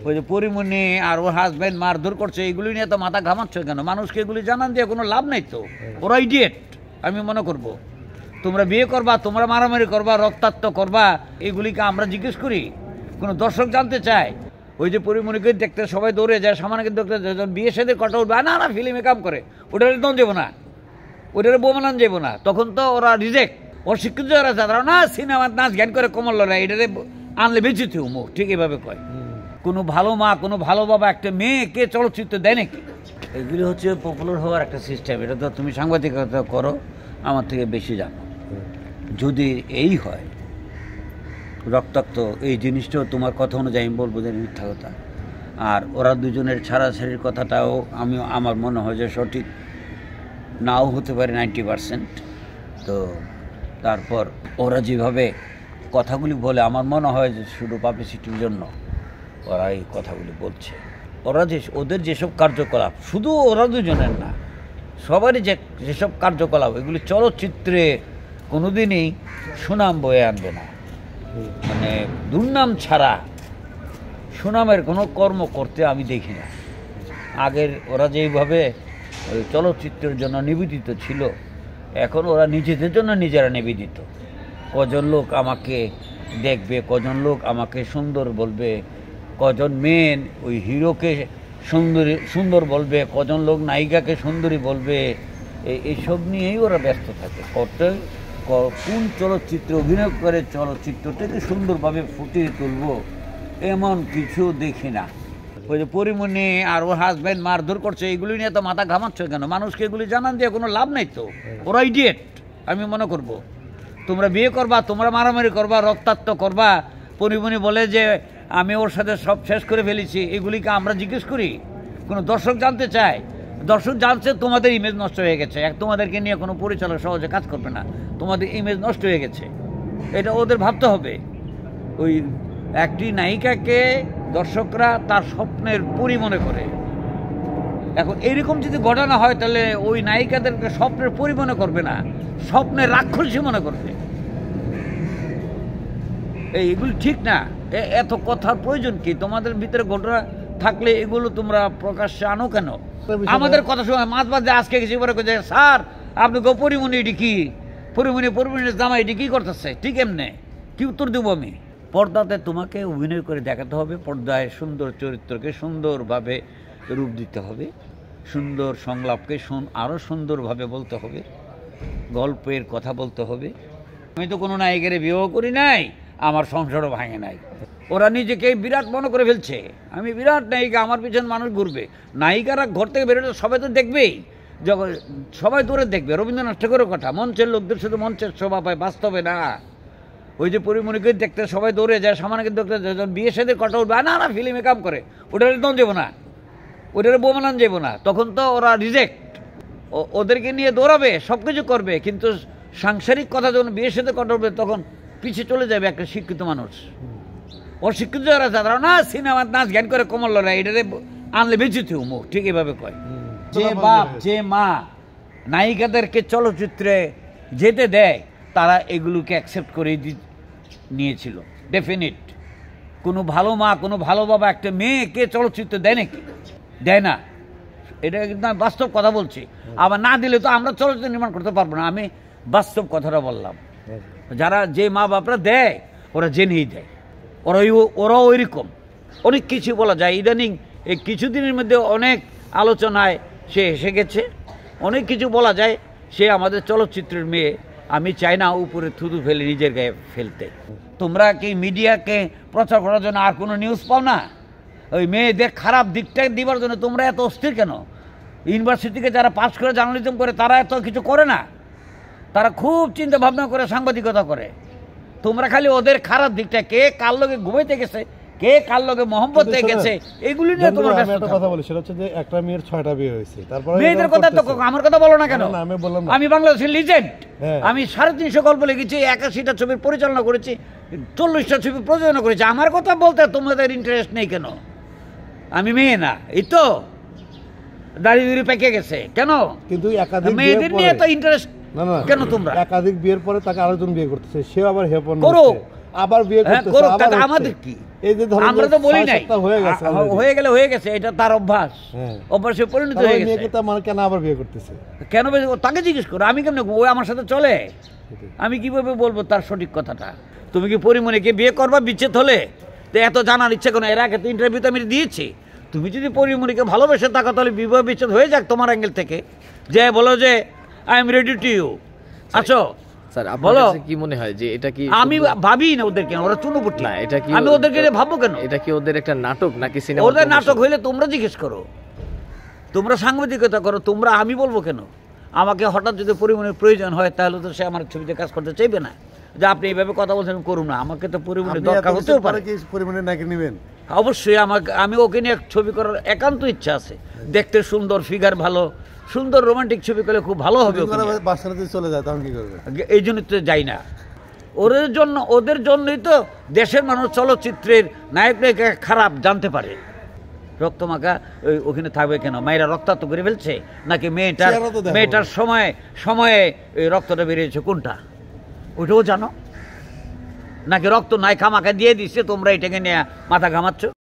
ওই যে পরিমণি আর ওর হাজব্যান্ড মারধর করছে, এগুলি নিয়ে তো মাথা ঘামাচ্ছ কেন? মানুষকে এগুলি জানান দিয়ে কোনো লাভ নাই তো, ওরা ইডিয়েট আমি মনে করব। তোমরা বিয়ে করবা, তোমরা মারামারি করবা, রক্তাক্ত করবা, এগুলিকে আমরা জিজ্ঞেস করি? কোনো দর্শক জানতে চায়? ওই যে পরিমণিকে দেখতে সবাই দৌড়ে যায়, সামানকে দেখতে যখন বিয়ে সাথে কথা উঠবে, না না ফিল্মে কাম করে, ওটার দম যাবো না, ওটার বোমানান যাবো না, তখন তো ওরা রিজেক্ট। অশিক্ষিত যারা তারা না সিনেমার নাচ জ্ঞান করে কমল না, এটারে আনলে বেঁচে থিও মুখ, ঠিক এভাবে কয়। কোনো ভালো মা, কোনো ভালো বাবা একটা মেয়েকে চলচ্চিত্র দেয় নাকি? এগুলি হচ্ছে পপুলার হওয়ার একটা সিস্টেম। এটা তো তুমি সাংবাদিকতা করো, আমার থেকে বেশি জানো। যদি এই হয় রক্তাক্ত এই জিনিসটাও তোমার কথা অনুযায়ী আমি বলবো যে মিথ্যা কথা। আর ওরা দুজনের ছাড়াছাড়ির কথাটাও আমার মনে হয় যে সঠিক নাও হতে পারে 90%। তো তারপর ওরা যেভাবে কথাগুলি বলে আমার মনে হয় যে শুধু পাবলিসিটির জন্য ওরা এই কথাগুলি বলছে। ওরা ওদের যেসব কার্যকলাপ, শুধু ওরা দুজনের না, সবারই যেসব কার্যকলাপ, এগুলি চলচ্চিত্রে কোনোদিনই সুনাম বয়ে আনবে না। মানে দুর্নাম ছাড়া সুনামের কোনো কর্ম করতে আমি দেখি না। আগের ওরা যেইভাবে ওই চলচ্চিত্রের জন্য নিবেদিত ছিল, এখন ওরা নিজেদের জন্য নিজেরা নিবেদিত। কজন লোক আমাকে দেখবে, কজন লোক আমাকে সুন্দর বলবে, কজন মেন ওই হিরোকে সুন্দর বলবে, কজন লোক নায়িকাকে সুন্দরী বলবে, এইসব নিয়েই ওরা ব্যস্ত থাকে। কোন চলচ্চিত্রে অভিনয় করে চলচ্চিত্রটাকে সুন্দরভাবে ফুটিয়ে তুলবো এমন কিছু দেখি না। ওই যে পরিমণি আর ওর হাজব্যান্ড মারধর করছে, এগুলি নিয়ে তো মাথা ঘামাচ্ছ কেন? মানুষকে এগুলি জানান দিয়ে কোনো লাভ নাই তো, ওরা ইডিয়েট আমি মনে করব। তোমরা বিয়ে করবা, তোমরা মারামারি করবা, রক্তাক্ত করবা, পরিমণি বলে যে আমি ওর সাথে সব শেষ করে ফেলেছি, এগুলিকে আমরা জিজ্ঞেস করি? কোনো দর্শক জানতে চায়? দর্শক জানছে তোমাদের ইমেজ নষ্ট হয়ে গেছে, তোমাদেরকে নিয়ে কোনো পরিচালক সহজে কাজ করবে না, তোমাদের ইমেজ নষ্ট হয়ে গেছে, এটা ওদের ভাবতে হবে। ওই একটি নায়িকাকে দর্শকরা তার স্বপ্নের পরি মনে করে। এখন এইরকম যদি ঘটনা হয় তাহলে ওই নায়িকাদেরকে স্বপ্নের পরি মনে করবে না, স্বপ্নের রাক্ষসী মনে করবে। এইগুলো ঠিক না। এত কথার প্রয়োজন কি? তোমাদের ভিতরে ঘটনা থাকলে এগুলো তোমরা প্রকাশ্যে আনো কেন? আমাদের কথা শুনে মাঝ মাঝে আজকে গেছি স্যার আপনি গো পরিমণি এটি কি, পরিমণির জামা এটি কি করতেছে, ঠিক এমনি কি উত্তর দেবো আমি? পর্দাতে তোমাকে অভিনয় করে দেখাতে হবে, পর্দায় সুন্দর চরিত্রকে সুন্দরভাবে রূপ দিতে হবে, সুন্দর সংলাপকে আরও সুন্দরভাবে বলতে হবে, গল্পের কথা বলতে হবে। আমি তো কোনো নায়িকারে বিবাহ করি নাই, আমার সংসারও ভাঙে নাই। ওরা নিজেকে বিরাট মনে করে ফেলছে, আমি বিরাট নায়িকা, আমার পিছনে মানুষ ঘুরবে। নায়িকারা ঘর থেকে বেরোলে সবাই তো দেখবেই, সবাই দূরে দেখবে। রবীন্দ্রনাথ ঠাকুরের কথা, মঞ্চের লোকদের শুধু মঞ্চের শোভা পায়, বাস্তবে না। ওই যে পরিমণিকে দেখতে সবাই দৌড়ে যায়, সামানকে দেখতে যখন বিয়ে সাথে কথা উঠবে, না না ফিল্মে কাম করে, ওটার দম যাবো না, ওটার বোমানান যাবো না, তখন তো ওরা রিজেক্ট। ওদেরকে নিয়ে দৌড়াবে, সব কিছু করবে, কিন্তু সাংসারিক কথা যখন বিয়ের সাথে কথা উঠবে তখন পিছিয়ে চলে যাবে একটা শিক্ষিত মানুষ। অশিক্ষিত যারা তারা না সিনেমার নাচ জ্ঞান করে কমল না, এটারে আনলে বেঁচে থিও মুখ, ঠিক এভাবে কয়। যে বাপ যে মা নায়িকাদেরকে চলচ্চিত্রে যেতে দেয়, তারা এগুলোকে অ্যাকসেপ্ট করে নিয়েছিল ডেফিনিট। কোনো ভালো মা, কোনো ভালো বাবা একটা মেয়েকে চলচ্চিত্র দেয় নাকি? দেয় না। এটা কিন্তু আমি বাস্তব কথা বলছি। আবার না দিলে তো আমরা চলচ্চিত্র নির্মাণ করতে পারবো না। আমি বাস্তব কথাটা বললাম। যারা যে মা বাপরা দেয় ওরা জেনেই দেয়, ওরা ওই রকম। অনেক কিছু বলা যায়। ইদানিং এই কিছুদিনের মধ্যে অনেক আলোচনায় সে এসে গেছে, অনেক কিছু বলা যায়। সে আমাদের চলচ্চিত্রের মেয়ে, আমি চাই না উপরে থুতু ফেলে নিজের গায়ে ফেলতে। তোমরা কি মিডিয়াকে প্রচার করার জন্য আর কোনো নিউজ পাও না? ওই মেয়েদের খারাপ দিকটা দিবার জন্য তোমরা এত অস্থির কেন? ইউনিভার্সিটিকে যারা পাস করে জার্নালিজম করে তারা এত কিছু করে না, তারা খুব চিন্তা ভাবনা করে সাংবাদিকতা করে। তোমরা খালি ওদের খারাপ দিকটা, কে কার লগে ঘুমাইতে গেছে, কে কার লগে মোহাম্মতে গেছে, এগুলি নিয়ে তোমরা ব্যস্ত থাকো। কথা বলি সেটা হচ্ছে যে একটা মেয়ের 6টা বিয়ে হয়েছে, তারপরে মেয়েদের কথা তো আমার কথা বলো না কেন? আমি বাংলাদেশের লিজেন্ড, আমি 350 গল্প লিখেছি, 81টা ছবির পরিচালনা করেছি, 40টা ছবি প্রযোজনা করেছি। আমার কথা বলতে তোমাদের ইন্টারেস্ট নেই কেন? আমি মেয়ে না, এই তো দাড়ি পেকে গেছে কেন? কিন্তু মেয়েদের নিয়ে তো ইন্টারেস্ট কেন? তোমরা একাধিক বিয়ের পরে তাকে আরেকজন বিয়ে করতেছে, সে আবার হেপন করুক, আবার বিয়ে হ্যাঁ, করতেছে, করুক, আবার তাতে হচ্ছে। আমাদের কি? এই যে ধরেন আমরা যে তো বলি 6 নাই, সপ্তাহ হয়ে গেছে already। হয়ে গেছে, এটা তার অভ্যাস, হ্যাঁ। অভ্যাসে পরিণত তাহলে হয়ে ওই গেছে। মেয়েকে তো মানে কেন আবার বিয়ে করতেছে? কেন তাকে জিজ্ঞেস করো, আমি কেমন, ও আমার সাথে চলে, আমি কিভাবে বলবো তার সঠিক কথাটা? তুমি কি পরিমণিকে বিয়ে করবা বিচ্ছেদ হলে? তো এত জানার ইচ্ছে কেন? এর আগে তো ইন্টারভিউ তো আমি দিয়েছি। তুমি যদি পরিমণিকে ভালোবেসে থাকো তাহলে বিবাহ বিচ্ছেদ হয়ে যাক তোমার অ্যাঙ্গেল থেকে, যে বলো যে I am ready to you, আছো স্যার আপনার বলো। কাছে কি মনে হয় যে এটা কি আমি ভাবি না ওদেরকে, ওরা চুনোপুটি, না এটা কি আমি ওদেরকে নিয়ে ভাববো কেন? এটা কি ওদের একটা নাটক নাকি সিনেমা? ওদের নাটক হইলে তোমরা জিজ্ঞেস করো, তোমরা সাংবাদিকতা করো, তোমরা, আমি বলবো কেন? আমাকে হঠাৎ যদি পরিমণির প্রয়োজন হয় তাহলে তো সে আমার ছবিতে কাজ করতে চাইবে না, যে আপনি এইভাবে কথা বলছেন করুন না, আমাকে তো পরিমণির আপনি দরকার এত হতেও কিছুর পরে পারে। কি পরিমাণে নাকি নেবেন? অবশ্যই আমি ওকে নিয়ে ছবি করার একান্ত ইচ্ছা আছে, দেখতে সুন্দর, ফিগার ভালো, সুন্দর রোমান্টিক ছবি করলে খুব ভালো হবে ওকে নিয়ে। বাসায় যদি চলে যায় তখন কি করবে? এই জন্য তো যাই না, ওদের জন্যই তো দেশের মানুষ চলচ্চিত্রের নায়ক নায়িকা খারাপ জানতে পারে। রক্তমাখা ওখানে থাকবে কেন? মেয়েরা রক্তাক্ত করে ফেলছে নাকি চেহারা তো দেখো। মেয়েটার সময়ে এই রক্তটা বেরিয়েছে কোনটা, ওইটাও জানো নাকি? রক্ত নাই, খামাখা দিয়ে দিচ্ছে, তোমরা এটাকে নিয়ে মাথা ঘামাচ্ছ।